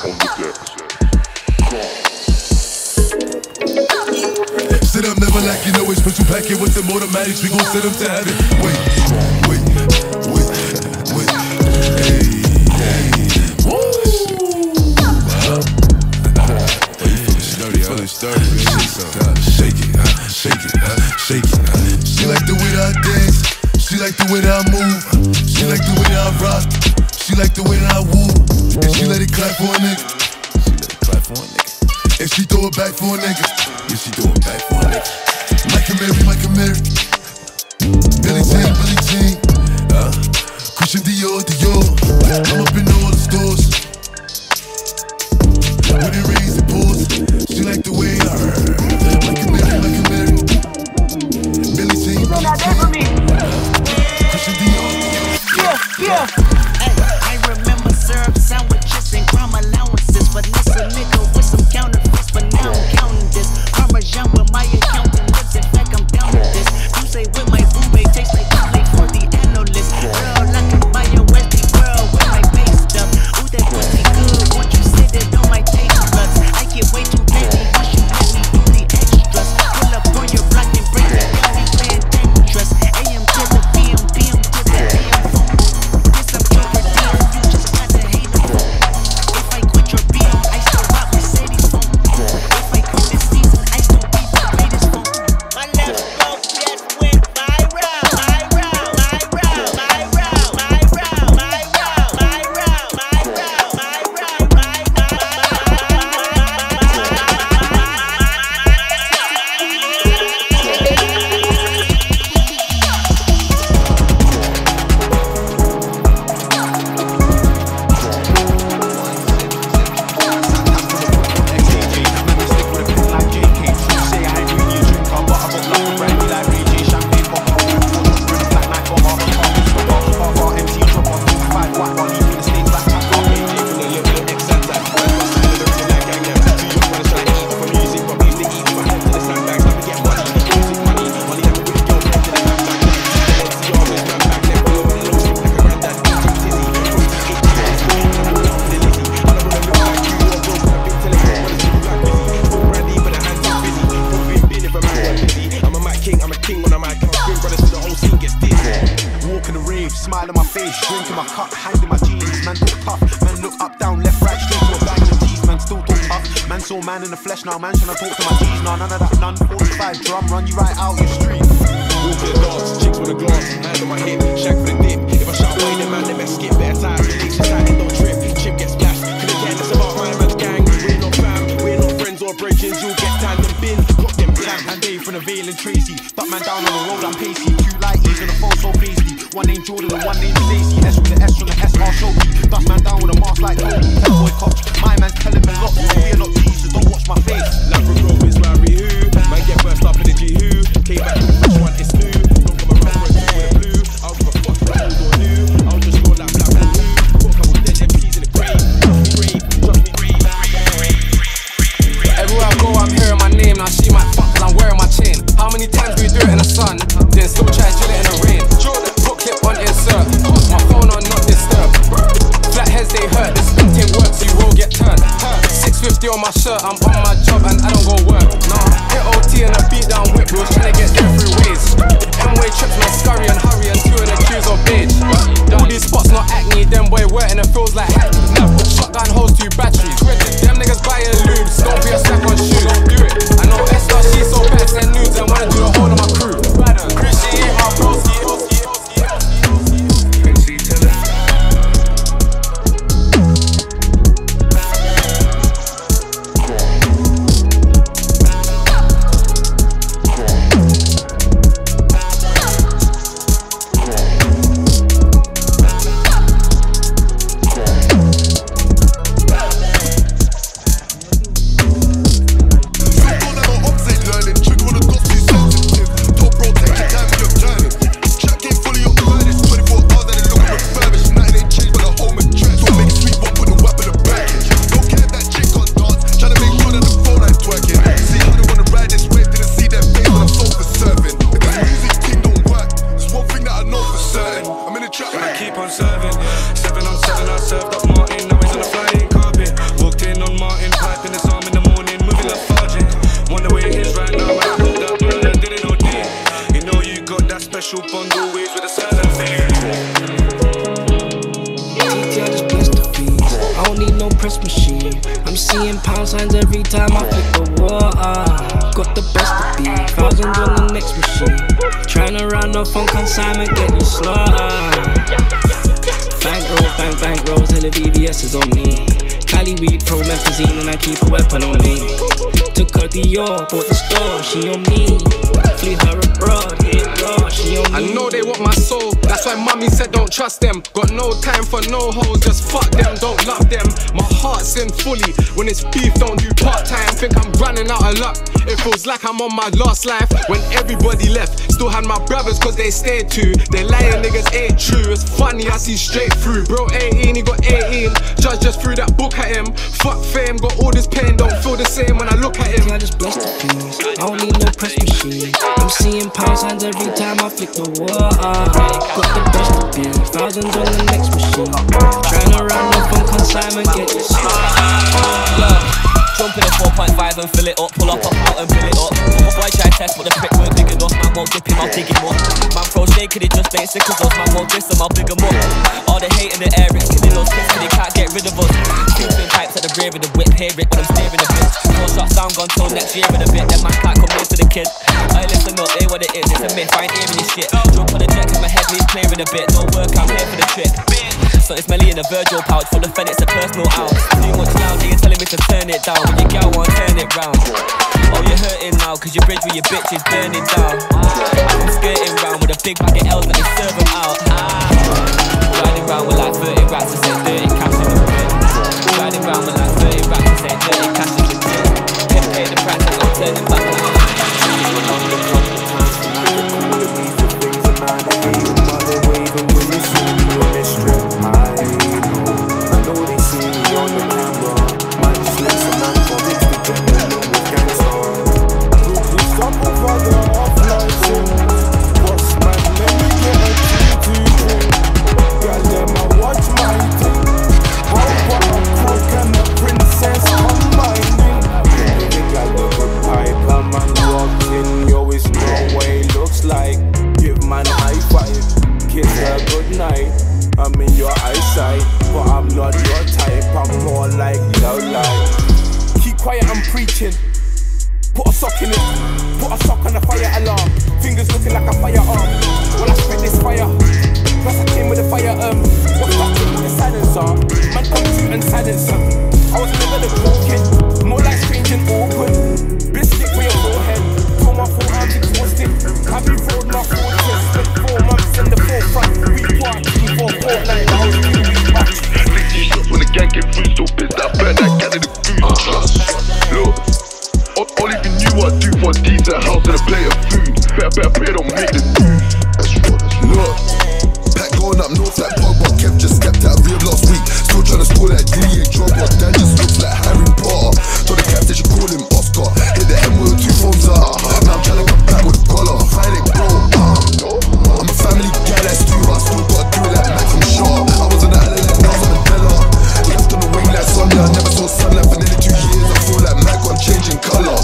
Sit up, never like you know it's special packet with them automatics. We gon' send them to heaven. Wait. Shake it. She like the way that I dance. She like the way that I move. She like the way that I rock. She like the way that I woo. And she let it clap for a nigga. And she throw it back for a nigga. Yeah, she throw it back for a nigga. Mike and Mary. Billie Jean. Christian Dior. I'm up in all the stores. When it rains, it pours. She like the way I heard. Mike and Mary. Billie Jean. Christian Dior. Yeah. Hey, I remember syrup sandwiches and crime allowances. But this a nigga with some counterfeits. But now I'm counting this. Parmesan with my accountant lips. In fact, I'm down with this. You say with my roommate tastes like play for the analyst. Girl, I can buy your Westie world with my face stuff. Ooh, that pussy good. Once you sit it on my taste buds. I get way too busy once you let me do the extras. Pull up on your block and break it down. We playing dangerous. AM to the PM to the AM phone. This up your redeem. You just gotta hate the phone. If I quit your BM, I still rock Mercedes phone. If I quit this season, I still be the greatest phone. My left stroke just went viral. Smile on my face, drink in my cup, hand in my jeans. Man talk tough, man look up, down, left, right, straight to a bag of G's. Man still talk tough, man saw man in the flesh now. Man tryna talk to my G's, nah, none of that, none. 45 drum, run you right out your street. Walk to the dance, chicks with a glass, hand on my hip, shag for the dip. If I shout away, then man, they best skip. Better time, release the side, don't trip. Chip gets splashed, couldn't care less about my man's gang. We're not fam, we're not friends or break-ins. You'll get time and bin, got them blank. And Dave from the Vale and Tracy, duck man down on the road, I'm pacey. Two lighties on the phone so paisley. One named Jordan and one named Stacey. S with the S from the SR show. Duck man down with a mask like Kobe. Tell boy coach, my man's telling me lots. We're not Jesus, don't watch my face. Labrador is Larry who, man get burst up in the G who. Came back with the fresh one, it's new. Don't come around with a blue. I'll give a fuck for old or new. I'll just roll like black or blue. Got a couple dead MCs in the grave. Trust me, brave. Everywhere I go, I'm hearing my name. Now she might fuck cause I'm wearing my chain. How many times we do it in the sun? Then still try to chill it in the rain. Book clip on insert. My phone on not disturb. Flatheads they hurt. This thing works, you will get turned. 650 on my shirt. I'm on my job and I don't go work. Nah, hit OT and a beat down whip. We was trying to get there through ways. M-way trips, man, scurry and hurry and two in the queues of beige. All these spots not acne. Them boy wet and it feels like hackney. Shotgun holds 2 batteries. Them niggas buying lubes. Don't be a sack on shoe. Don't do it. I know Esther, she's so bad, send nudes and wanna do the whole of my crew. Appreciate my bros. Keep on serving, 7 on 7, I served up Martin, now he's on the flying carpet. Walked press machine. I'm seeing pound signs every time I flick the water. Got the best of B, thousands on the next machine. Tryna round off on consignment, get you slaughtered. Bank rolls, hella VVS is on me. Cali weed, promethazine, and I keep a weapon on me. Took her Dior, bought the store, she on me. Flew her abroad, hit raw, she on me. I know they want my soul, that's why mommy said don't trust them. Got no time for no hoes, just fuck them, don't love them. My heart's in fully, when it's beef don't do part-time. Think I'm running out of luck, it feels like I'm on my last life. When everybody left, still had my brothers cause they stayed too. They lying niggas ain't true, it's funny I see straight through. Bro 18, he got 18, judge just threw that book at him. Fuck fame, got all this pain, don't feel the same when I look at him. I just blessed the peace, I don't need no press machine. I'm seeing pound signs every time I flick the water. Got the best of B, thousands on the next machine. Tryna round up on consignment, get you jump in a 4.5 and fill it up, pull up, pop out and fill it up. Boy try test but the prick weren't big enough. Man won't dip him, I'll dig him up. Man throw shaking, it just ain't sick as us. Man won't diss him, I'll big him up. All the hate in the air, it's killing us, pissing, they can't get rid of us. Two twin pipes at the rear of the whip, hear it when I'm steering a bit. 4 shots down, gone till next year in a bit. Then man can't come near to the kid. I listen up, hear what it is, it's a myth, I ain't hearing this shit. Jump on the jet cause my head needs clearing a bit. No work, I'm here for the trip. Something smelly in a Virgil pouch, full of fen, it's a personal ounce. Too much loud, you're telling me to turn it down. When your gal won't turn it round. Oh, you're hurting now, cause your bridge with your bitch is burning down. I'm skirting round with a big bag of L's and they serve them out. Riding round with like 30 rats and say 30 cash in the bit. Riding round with like 30 rats and say 30 cash in the bit. Can't pay the price, I'm turning back. I'm in your eyesight, but I'm not your type. I'm more like low light. Keep quiet, I'm preaching. Put a sock in it. Put a sock on the fire alarm. Fingers looking like a firearm. When I spit this fire, plus I came with a fire. What's that thing with the silencer? Man, come shoot and silencer. I was never the cool kid, more like strange and awkward. Biscuit for your forehead. Pull my forearms exhausted. Have you rolled my fortress? Spent 4 months in the forefront. For a fortnight, I was really back. 60 shots when the gang came through, so pissed I burnt that cat in the food. Look, all even knew what I do for a decent house and a plate of food. Better pay, don't make the news. Look, pack going up north like Pogba. Kev just stepped out of rehab last week. Still trying to score like D8 Drogba. Dan just looks like Harry Potter. Told the captain she call him Oscar. Hit the M with 2 phones out. Now I'm trying to come back with a collar. Find it, bro. I'm a family guy, that's true. I still gotta do it like Mac from Shaw. I was on the island like now I'm on Mandela. Left on the wing like Sunday. I never saw sunlight for nearly 2 years. I feel like Mac on changing colour.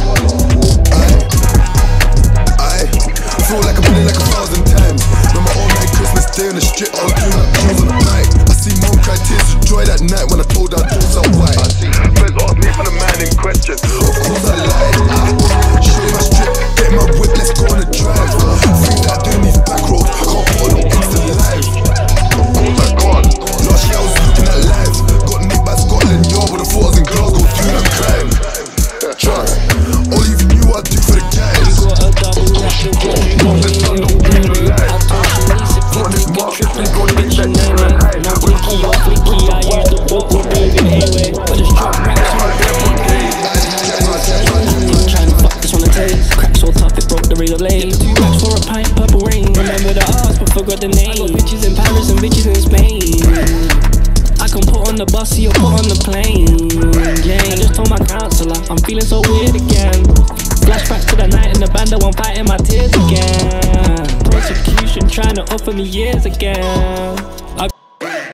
I feel like I'm playing like 1,000 times. Remember all night Christmas Day on the strip. I was doing up tunes on the night. I see mom cry tears of joy that night when I told her I don't sound white. I see friends ask me for the man in question. Of course I lied. Show my strip, get my whip, let's go on a drive. Things that I do in these back roads, can't put on instant live. Of course I can't. Last year I was looking at lives. Got nicked by Scotland Yard with the thought I was in Glasgow doing a crime. Trust, all you knew what I do for the guys. Got a double rapid get Mom said son, don't be alive. I told Shanice if you this get mark, tripping, they go gon' bitch your leave name that right. Now Blicky or Flicky, I use the book with baby anyway. But it's drop racks on the trying to fuck this on the tape. Crack so tough it broke the razor blade. 2 racks for a pint, purple rain. Remember the ass but forgot the name. I got bitches in Paris and bitches in Spain. I can put on the bus, or put on the plane. Yeah, I just told my counselor I'm feeling so weird again. Flashbacks to the night in the band, I won't fight in my tears again. Prosecution trying to offer me years again.